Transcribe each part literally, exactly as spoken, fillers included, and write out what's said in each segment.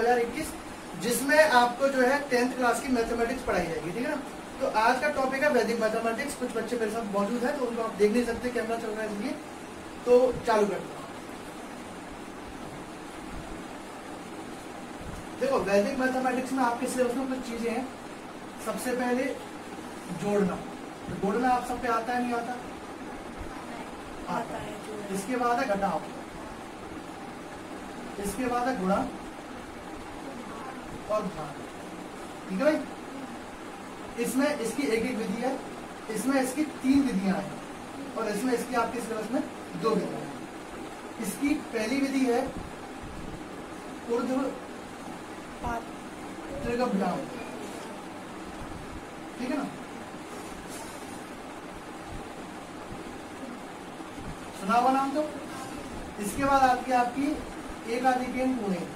हजार इक्कीस, जिसमें आपको जो है टेंथ क्लास की मैथमेटिक्स पढ़ाई जाएगी, ठीक है ना। तो आज का टॉपिक है वैदिक मैथमेटिक्स। कुछ बच्चे मेरे साथ मौजूद हैं तो उनको आप देख नहीं सकते, कैमरा चल रहा है इसलिए, तो चालू करते हैं। देखो वैदिक मैथमेटिक्स में आपके सिलेबस में कुछ चीजें हैं। सबसे पहले जोड़ना, तो जोड़ना आप सब पे आता है नहीं आता? आता है। इसके बाद है घटाव, इसके बाद है गुणा और भाग, ठीक है भाई। इसमें इसकी एक एक विधि है, इसमें इसकी तीन विधियां हैं और इसमें इसकी आपके सिलेबस में दो विधियां हैं। इसकी पहली विधि है ऊर्ध्व त्रिगुणांक, ठीक है ना, सुना हुआ नाम तो। इसके बाद आती है आपकी एक आधिकेन गुणे,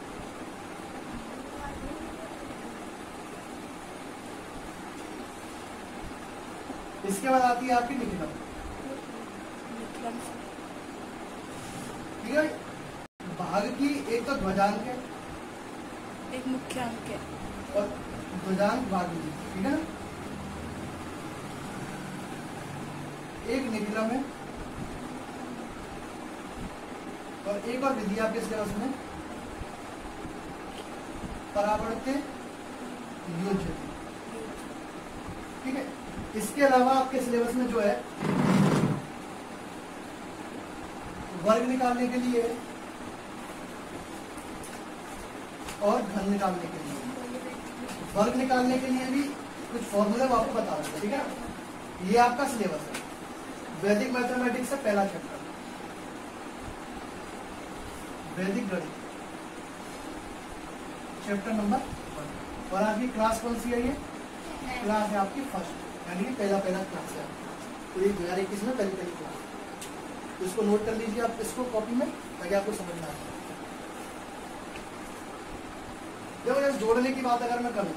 इसके बाद आती है आपकी निखिलम, ठीक है। भाग की एक तो ध्वजांक है, एक मुख्य अंक है और ध्वजांक भाग विधि, ठीक है ना। एक निखिलम है और एक और विधि आपके सिलेबस में परावर्त्य योज्य, ठीक है। इसके अलावा आपके सिलेबस में जो है वर्ग निकालने के लिए और घन निकालने के लिए, वर्ग निकालने के लिए भी कुछ फॉर्मूले आपको बता दूंगा, ठीक है ना। ये आपका सिलेबस है वैदिक मैथमेटिक्स से पहला चैप्टर, वैदिक गणित चैप्टर नंबर वन। और आपकी क्लास कौन सी है? ये क्लास है आपकी फर्स्ट, यानी कि पहला पहला क्लास है। तो ये दो हजार इक्कीस में पहली पहली क्लास, इसको नोट कर लीजिए आप इसको कॉपी में, ताकि आपको समझना है। देखो जैसे जोड़ने की बात अगर मैं करूं,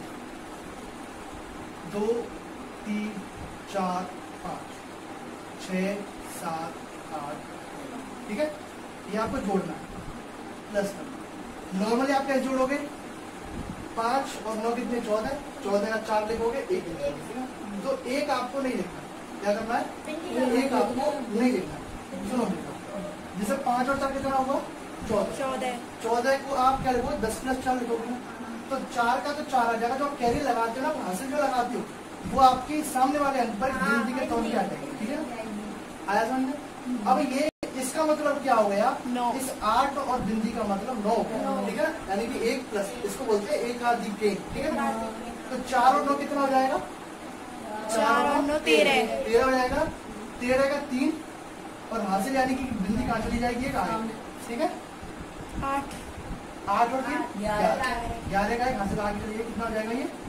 दो तीन चार पाँच छः सात आठ, ठीक है, ये आपको जोड़ना है, प्लस करना। नॉर्मली आप कैसे जोड़ोगे? पाँच और नौ कितने? चौदह, चौदह का चार लिखोगे, एक लिखोगे, तो एक आपको नहीं लिखना। क्या करना है? एक आपको नहीं लिखना। सुनो जैसे पाँच और चार कितना हुआ? चौदह। चौदह चौदह को आप क्या लिखोगे? दस प्लस चार लिखोगे ना, तो चार का तो चार आ जाएगा। जो कैरी लगाते हो ना, हासिल जो लगाते हो, वो आपके सामने वाले अंक पर गिनती के तौर पे आ जाएगी, ठीक है। आया समझ? अब ये इसका मतलब क्या हो गया? नौ। इस आठ और बिंदी का मतलब नौ, ठीक है, यानी कि एक प्लस, इसको बोलते हैं एक आधी के, ठीक है। तो चार और नौ कितना हो जाएगा? चार और नौ तेरह, तेरह हो जाएगा। तेरह का तीन और हासिल यानी कि बिंदी कहाँ चली जाएगी? एक आगे, ठीक है। आठ, आठ और तीन ग्यारह, ग्यारह का एक हासिल आगे चलिए, कितना हो जाएगा? ये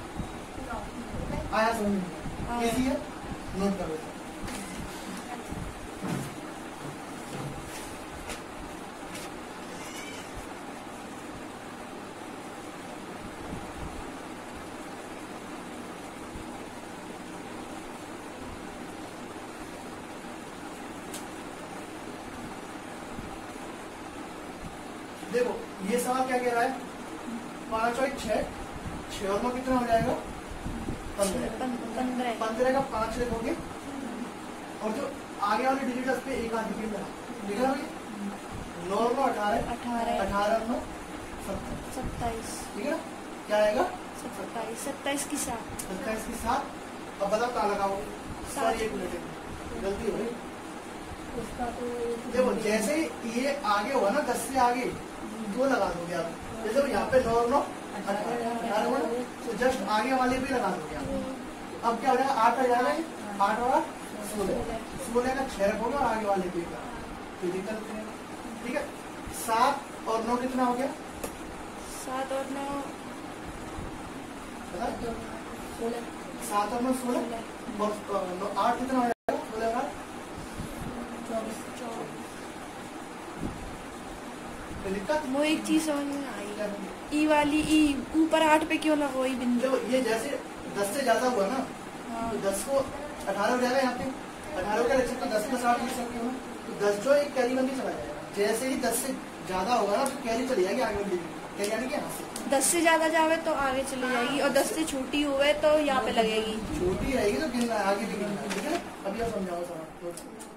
आया समझ में? इजी है, नोट कर लो। देखो ये सवाल क्या कह रहा है? पांच और छह, छह और नौ कितना हो जाएगा? पंद्रह। पंद्रह का पांच लिखोगे और जो आगे वाले डिजिट उस पे एक आधी के लिखा होगी। नौ और नौ अठारह, अठारह अठारह नौ सत्ताईस, सत्ताईस, ठीक है ना। क्या आएगा? सत्ताईस। सत्ताईस की सात, सत्ताईस की सात। अब बताओ कहाँ लगाओगे? सॉरी एक मिनट, गलती हो गई। देखो जैसे ये आगे हुआ ना, दस से आगे दो लगा दोगे आप। जैसे यहाँ पे नौ और नौ अठारह हुआ, तो जस्ट आगे वाले भी लगा दोगे आप। अब क्या हो जाएगा? आठ आ जाएगा, आठ और सोलह, सोलह का छह रखोगे और आगे वाले भी का तो दिक्कत नहीं, ठीक है। सात और नौ कितना हो गया? सात और नौ सोलह, सात और नौ सोलह और आठ कितना हो जाएगा? सोलह का चौबीस। वो एक चीज समझ में आई, ई वाली ई ऊपर आठ पे क्यों लगा? वही बिंदु ये जैसे दस से ज्यादा हुआ ना, हाँ। तो दस को अठारह हो जाएगा, यहाँ पे अठारह का लिख सकते हो, दस प्लस आठ लिख सकते हो। तो दस जो एक कैरी बन के चला जाएगा। जैसे ही दस से ज्यादा होगा ना, तो कैरी चली जाएगी आगे वाली, क्या यानी कि यहाँ से दस से ज्यादा जावे तो आगे चली जाएगी और दस से छोटी हुए तो यहाँ पे लगेगी। छोटी रहेगी तो गिनना आगे भी गिनना, ठीक है ना। अभी आप समझाओ सर।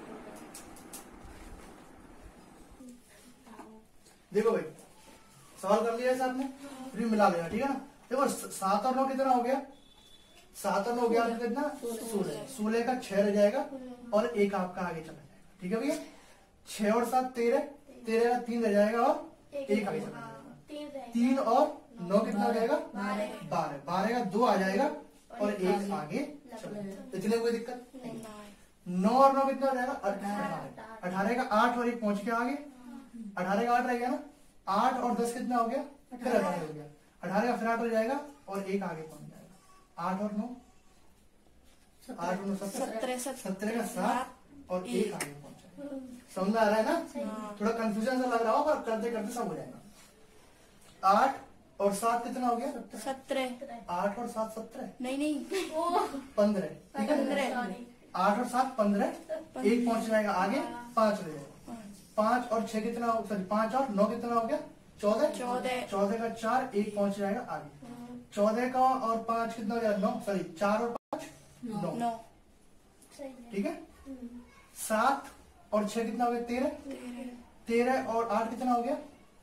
देखो भाई सवाल कर लिया आपने, फिर मिला लेना, ठीक है ना। देखो सात और नौ कितना हो गया, सात और नौ हो गया आपका कितना, सोलह। सोलह का छह रह जाएगा और एक आपका आगे चला जाएगा, ठीक है भैया। छह और सात तेरह, तेरह का तीन रह जाएगा और एक आगे चला जाएगा। तीन और नौ कितना हो जाएगा, बारह। बारह का दो आ जाएगा और एक आगे चला जाएगा। इतने कोई दिक्कत नहीं। नौ और नौ कितना हो जाएगा, अठारह। अठारह का आठ और एक पहुंच के आगे, अठारह का आठ रह गया ना। आठ और दस कितना हो गया, फिर अठारह हो गया। अठारह का फिर आठ हो जाएगा और एक आगे पहुंच जाएगा। आठ और नौ, आठ और नौ सत्रह, सत्रह का सात और एक आगे पहुंच जाएगा। समझ में आ रहा है ना। थोड़ा कंफ्यूजन सा लग रहा हो पर करते करते सब हो जाएगा। आठ और सात कितना हो गया, सत्रह। आठ और सात सत्रह, नहीं नहीं पंद्रह, ठीक है। पंद्रह। आठ और सात पंद्रह, एक पहुंच जाएगा आगे, पांच रह जाएगा। पांच और छह कितना हो, सॉरी पांच और नौ कितना हो गया, चौदह। चौदह। चौदह का चार, एक पहुंच जाएगा आगे। चौदह का और पांच कितना हो जाएगा, नौ। सॉरी चार और पांच नौ, नौ, ठीक है। सात और छह कितना हो गया, तेरह। तेरह और आठ कितना हो गया,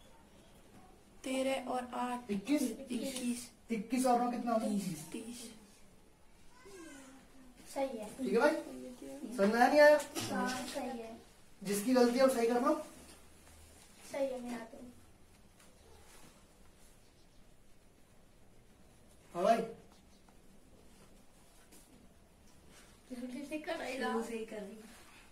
तेरह और आठ इक्कीस। इक्कीस। इक्कीस और नौ कितना हो गया, तीस। तीस। सही है, ठीक है भाई। समझ में आया नहीं आया। हाँ सही है, जिसकी गलती है वो सही कर लो। सही है मेरा तो। हाँ भाई सही कर रही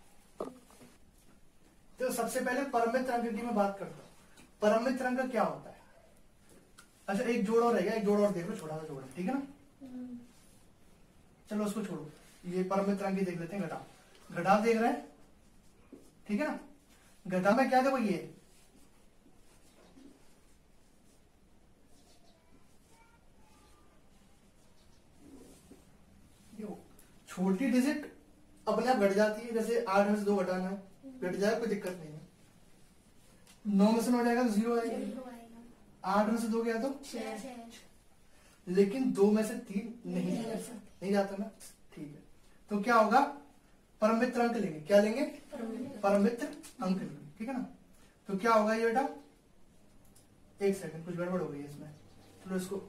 तो सबसे पहले परमित रंग की मैं बात करता हूँ। परमित रंग क्या होता है। अच्छा एक जोड़ और रहेगा, एक जोड़ और देख लो, छोटा सा जोड़ है, ठीक है ना। चलो उसको छोड़ो, ये परमित रंग की देख लेते हैं। घटाव, घटाव देख रहे हैं, ठीक है ना। घटाव में क्या देखो, ये छोटी डिजिट अपने आप घट जाती है। जैसे आठ में से दो घटाना है, घट जाए, कोई दिक्कत नहीं है। नौ में से नौ जाएगा तो जीरो आएगा। आठ में से दो गया तो छह। लेकिन दो में से तीन नहीं जाता, नहीं जाता ना, ठीक है। तो क्या होगा, परमित्र अंक लेंगे। क्या लेंगे, परमित्र अंक लेंगे, ठीक है ना। तो क्या होगा ये बेटा, एक सेकंड कुछ गड़बड़ हो गई है इसमें, चलो इसको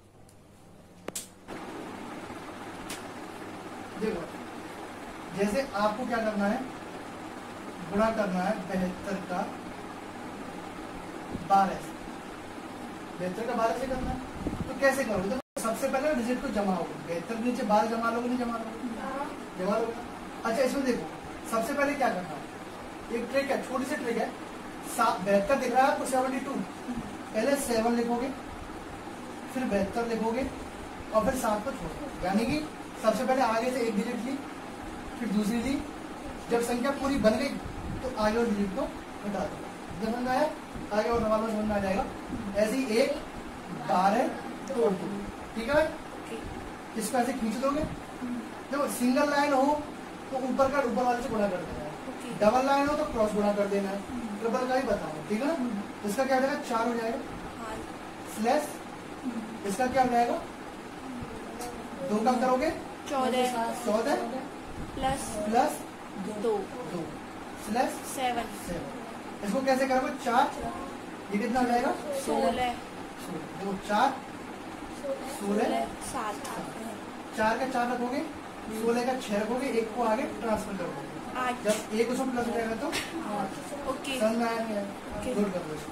देखो। जैसे आपको क्या करना है, गुणा करना है बहत्तर का बारह से, बहत्तर का बारह से करना है। तो कैसे करोगे, तो सबसे पहले डिजिट को जमा होगा। बहत्तर के नीचे बारह जमा लोगे, नहीं जमा लोगे, जमा लोगे। अच्छा इसमें देखो, सबसे पहले क्या करना है, एक ट्रिक है, छोटी सी ट्रिक है। बहत्तर दिख रहा है आपको, सेवेंटी टू, पहले सेवन लिखोगे, फिर बहत्तर लिखोगे और फिर सात को छोड़ोगे। यानी कि सबसे पहले आगे से एक डिजिट ली, फिर दूसरी ली। जब संख्या पूरी बन गई तो आगे और डिजिट को हटा दो। जब समझ आया, आगे और सवाल में समझ में आ जाएगा। ऐसे ही एक, बारह, दो, ठीक है भाई। इसको ऐसे खींच दोगे। देखो सिंगल लाइन हो तो ऊपर का ऊपर वाले से गुणा कर देना है, डबल लाइन हो तो क्रॉस गुणा कर देना है, ट्रिपल का ही बताओ, ठीक है ना। इसका क्या हो जाएगा, चार हो जाएगा, स्लैश इसका क्या हो जाएगा, दो कम करोगे, चौदह। चौदह प्लस प्लस दो, दो स्लैश सेवन। सेवन। इसको कैसे करोगे, चार, ये कितना हो जाएगा, सोलह। दो चार सोलह, सात। चार का चार रखोगे, सोलह का छह रखोगे, एक को आगे ट्रांसफर करोगे। आठ। जब एक उसमें प्लस हो जाएगा तो ओके। समझ में आया नहीं आया, नोट कर लो इसको।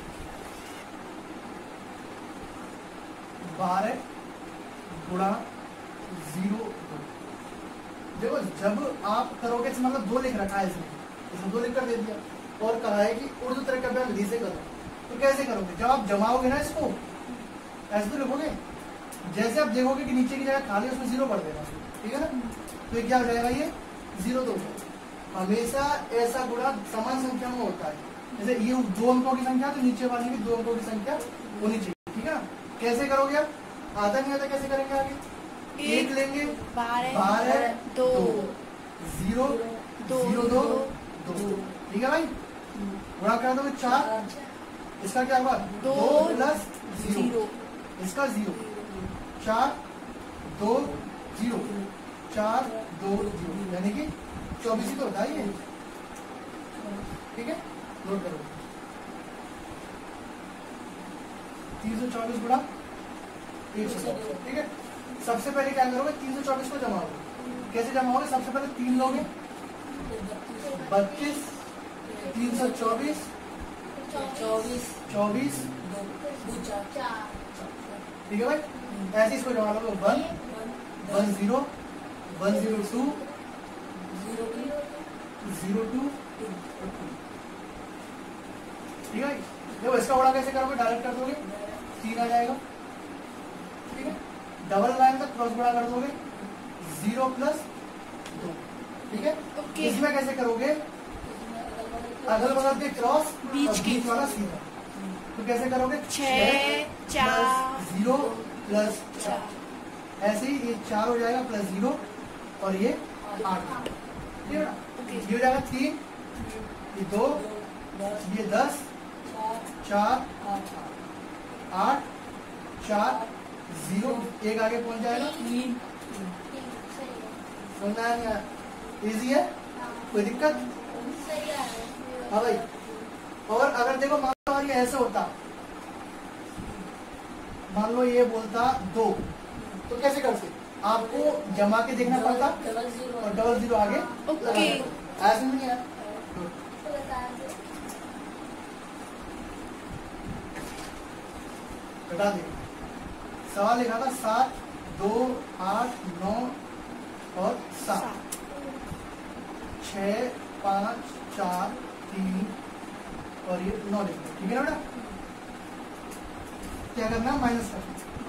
बारह गुणा जीरो दो। देखो जब आप करोगे, मतलब दो लिख रखा है इसमें, इसमें दो लिख कर दे दिया और कहा है कि उर्दू तरह विधि से करो। तो कैसे करोगे, जब आप जमाओगे ना इसको, ऐसे तो लिखोगे। जैसे आप देखोगे कि नीचे की जगह खाली, उसमें जीरो पड़ देगा, ठीक है ना। तो ये क्या हो जाएगा, ये जीरो दो। हमेशा ऐसा गुणा समान संख्या में होता है। जैसे ये दो अंकों की संख्या, तो नीचे वाली भी दो अंकों की संख्या होनी चाहिए, ठीक है ना। कैसे करोगे आप, आता नहीं आता, कैसे करेंगे आगे, एक लेंगे, बारह दो, जीरो दो, जीरो दो दो, ठीक है भाई। गुणा कर दो चार, इसका क्या होगा? दो प्लस जीरो, जीरो, इसका जीरो, चार दो जीरो, चार दो जीरो, यानी कि चौबीस ही तो होता है ये। ठीक है, नोट करो। तीन सौ चौबीस गुणा एक सौ चौबीस। ठीक है, सबसे पहले क्या करोगे? तीन सौ चौबीस को जमाओगे। कैसे जमाओगे? सबसे पहले तीन लोगे, बत्तीस, तीन सौ चौबीस, चौबीस चौबीस, चार ठीक है भाई। ऐसे इसको जमा लोगे, one one zero, one zero two, zero two, ठीक है। देखो इसका बड़ा कैसे करोगे? डायरेक्ट कर दोगे, तीन आ जाएगा। ठीक है, डबल लाइन तक क्रॉस बड़ा कर दोगे, जीरो प्लस दो। ठीक है, ओके। इसमें कैसे करोगे? अगल बगल के क्रॉस, बीच और के। बीच वाला सीधा। तो कैसे करोगे? छः, चार, जीरो प्लस चार, चार। ऐसे ही ये चार हो जाएगा प्लस जीरो, और ये आठ। ठीक है ना? ओके। ये हो जाएगा तीन, ये दो, ये दस, चार, आठ, चार, जीरो, एक आगे पहुंच जाएगा। तीन सही है। समझ में आया नहीं आया? इजी है, कोई दिक्कत? सही है। हाँ भाई। और अगर देखो मान लो ये ऐसे होता, मान लो ये बोलता दो, तो कैसे करते? आपको जमा के देखना पड़ता डबल जीरो और डबल जीरो आगे ओके। लगाना पड़ता। ऐसे नहीं है। घटा दे। सवाल लिखा था सात, दो, आठ, नौ और सात, छ, पाँच, चार, तीन और ये नौ लिखना। ठीक है ना बेटा? क्या करना? माइनस करना।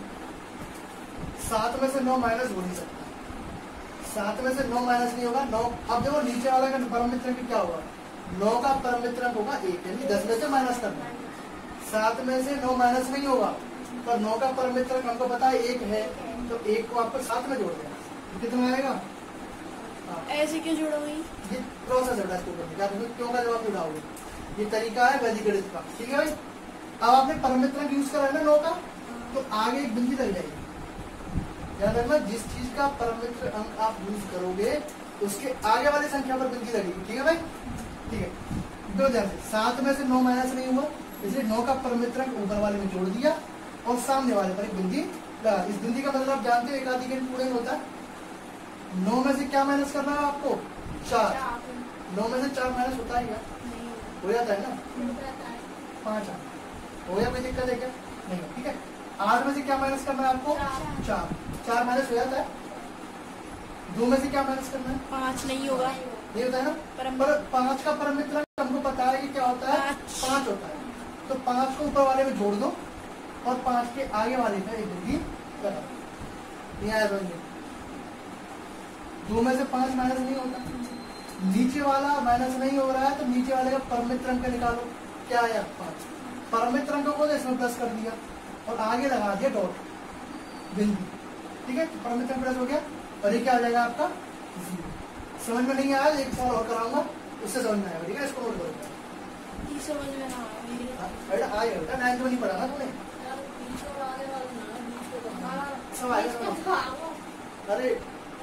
सात में से नौ माइनस हो नहीं सकता, सात में से नौ माइनस नहीं होगा। नौ, अब देखो नीचे वाला का परम मित्रक क्या होगा? नौ का परम मित्रक होगा एक, यानी दस में से माइनस करना। सात में से नौ माइनस नहीं होगा, पर नौ का परम मित्रक हमको पता है एक है, तो एक को आपको सात में जोड़ देना। तो कितना आएगा? हाँ, ऐसे क्यों जोड़ोगे? ये प्रोसेस है इसको करने का। क्यों का जवाब जुड़ाओगे? ये तरीका है वैदिक गणित का। ठीक है भाई। अब आपने परम मित्रक यूज करा है ना नौ का, तो आगे एक बिंदी लग जाएगी। ध्यान रखना, जिस चीज का परम मित्र अंक आप यूज करोगे उसके आगे वाली संख्या पर बिंदी लगेगी। ठीक है भाई? ठीक है, दो ध्यान से। सात में से नौ माइनस नहीं हुआ, इसलिए नौ का परम मित्रक ऊपर वाले में जोड़ दिया और सामने वाले पर एक बिंदी लगा। इस बिंदी का मतलब आप जानते हो एक आधी घंटे पूरे होता है। नौ में से क्या माइनस करना है आपको? चार। नौ में से चार माइनस होता है क्या? हो जाता है ना? पांच आ हो गया, कोई दिक्कत है क्या? नहीं। ठीक है, आठ में से क्या माइनस करना है आपको? चार। चार माइनस हो जाता है। दो में से क्या माइनस करना है? पाँच नहीं होगा। ये होता है ना? परम- पर पांच का परम मित्रक हमको पता है कि क्या होता है? पाँच। पांच होता है। तो पांच को ऊपर वाले में जोड़ दो और पांच के आगे वाले में एक बिंदी लगा दो। ये आया समझ में? दो में से पांच माइनस नहीं होता, नीचे वाला माइनस नहीं हो रहा है, तो नीचे वाले का परम मित्रक निकालो। क्या आया? पांच। परम मित्रक को इसमें प्लस कर दिया और आगे लगा दिया डॉट, बिंदी। ठीक है, परम मित्रक प्लस हो गया और ये क्या आ जाएगा आपका? जीरो। समझ में नहीं आया? एक सवाल और कराऊंगा, उससे समझ में आएगा। ठीक है, इसको नोट करो। ये समझ में ना आया मेरे। बेटा आएगा बेटा, नाइन्थ में नहीं पढ़ा ना तुमने? सब आएगा। अरे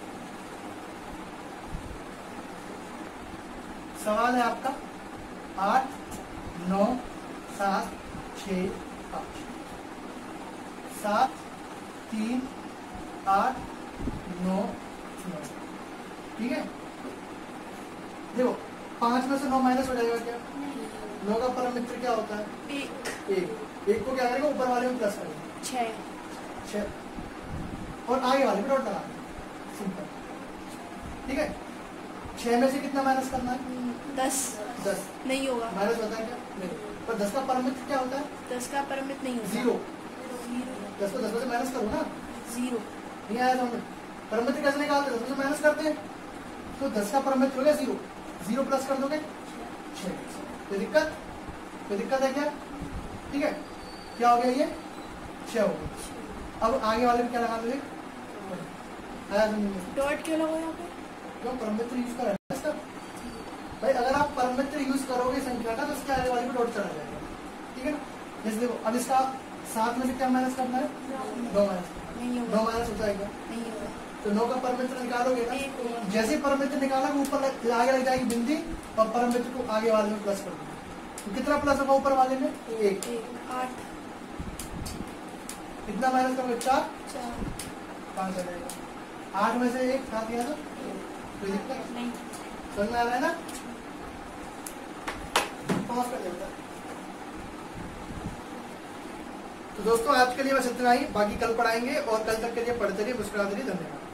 सवाल है आपका आठ, नौ, सात, छ, पाँच। सात, तीन, आठ, नौ, नौ। ठीक है, देखो पांच में से नौ माइनस हो जाएगा क्या? नौ का परम मित्र क्या होता है? एक, एक। एक को क्या करेगा? ऊपर वाले में प्लस करेगा। छः, छह और आगे वाले में डॉट लगा देंगे। सिंपल। ठीक है, छह में से कितना माइनस करना है? दस दस। नहीं होगा। माइनस होता है क्या? नहीं। पर दस का परम मित्र क्या होता है? दस का परमित नहीं होगा। जीरो। जीरो, दस को दस में से माइनस करो ना। जीरो। नहीं आया समझ? परम मित्र कैसे निकालते हैं? दस में से माइनस करते हैं, तो दस का परम मित्र हो गया जीरो। जीरो प्लस कर दोगे छह। कोई दिक्कत? कोई दिक्कत है क्या? ठीक है, क्या हो गया? ये छह हो गया। अब आगे वाले में क्या लगा दोगे? आया समझ में? डॉट क्यों लगा यहाँ पे? क्यों? परम मित्र यूज करा है इसका भाई। अगर आप परम मित्र यूज करोगे संख्या का, तो उसके आगे वाले में डॉट चला जाएगा। ठीक है ना? जैसे देखो अब इसका सात में से क्या माइनस करना है, नौ माइनस, नहीं नौ होगा, माइनस होता है क्या, नहीं होगा। तो नौ का परमित्र निकालोगे ना, एक होगा। जैसे ही परमित्र निकाला ऊपर लग- आगे लग जाएगी बिंदी और परमित्र को आगे वाले में प्लस कर दो। तो कितना प्लस होगा ऊपर वाले में, एक, एक आठ कितना माइनस करोगे, चार, चार पाँच आ जाएगा। आठ में से एक सात गया ना, कोई दिक्कत नहीं। समझ में आ रहा है ना, पाँच कर देता है। तो दोस्तों आज के लिए बस इतना ही, बाकी कल पढ़ाएंगे और कल तक के लिए पढ़ते रहिए, मुस्कुराते रहिए। धन्यवाद।